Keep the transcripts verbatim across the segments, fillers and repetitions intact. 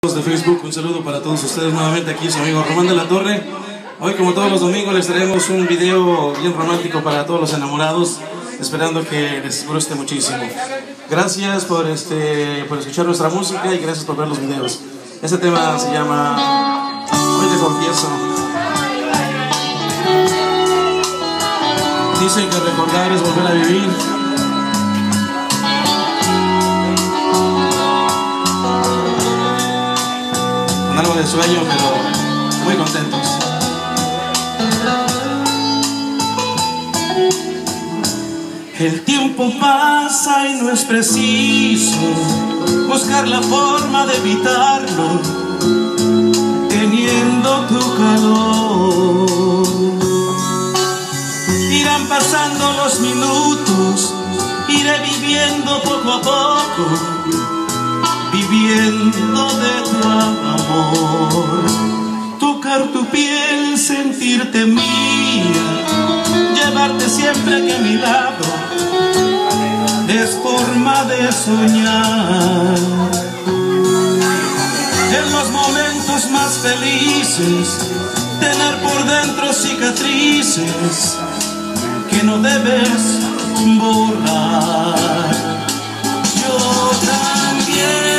De Facebook, un saludo para todos ustedes nuevamente. Aquí su amigo Román de la Torre. Hoy, como todos los domingos, les traemos un video bien romántico para todos los enamorados, esperando que les guste muchísimo. Gracias por, este, por escuchar nuestra música y gracias por ver los videos. Este tema se llama Hoy te confieso. Dicen que recordar es volver a vivir. Algo de sueño, pero muy contentos. El tiempo pasa y no es preciso buscar la forma de evitarlo, teniendo tu calor. Irán pasando los minutos, iré viviendo poco a poco, viviendo de tu amor. Tocar tu piel, sentirte mía, llevarte siempre aquí a mi lado, es forma de soñar. En los momentos más felices, tener por dentro cicatrices que no debes borrar. Yo también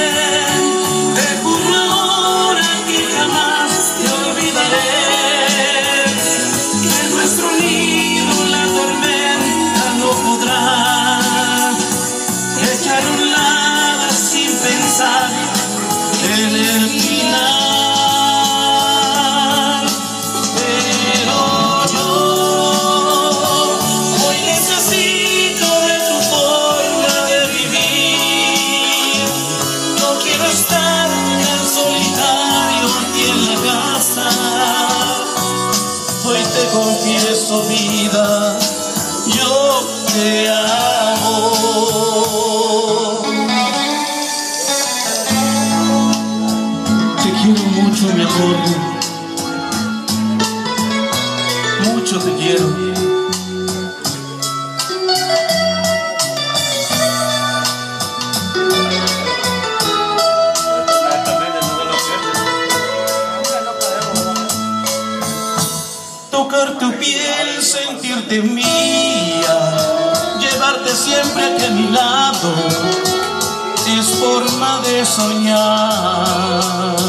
en el final, pero yo hoy necesito de tu forma de vivir. No quiero estar tan solitario aquí en la casa. Hoy te confieso, vida, yo te amo. Mucho, mi amor, mucho te quiero. Tocar tu piel, sentirte mía, llevarte siempre aquí a mi lado, es forma de soñar.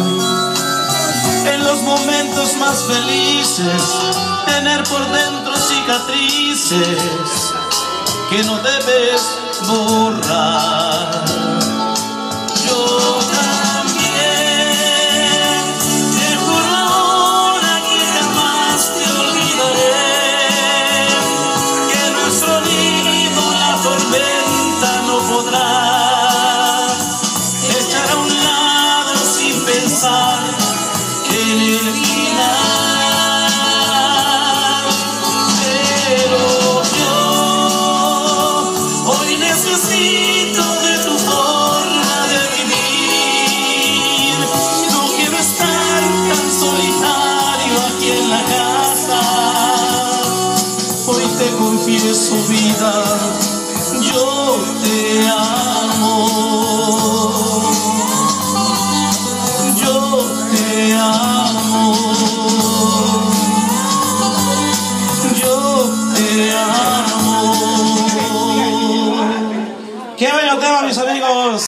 En los momentos más felices, tener por dentro cicatrices que no debes borrar.